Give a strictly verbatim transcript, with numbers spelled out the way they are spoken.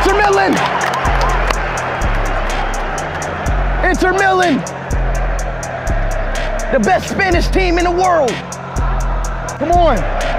Inter Melon! Inter Melon! The best Spanish team in the world! Come on!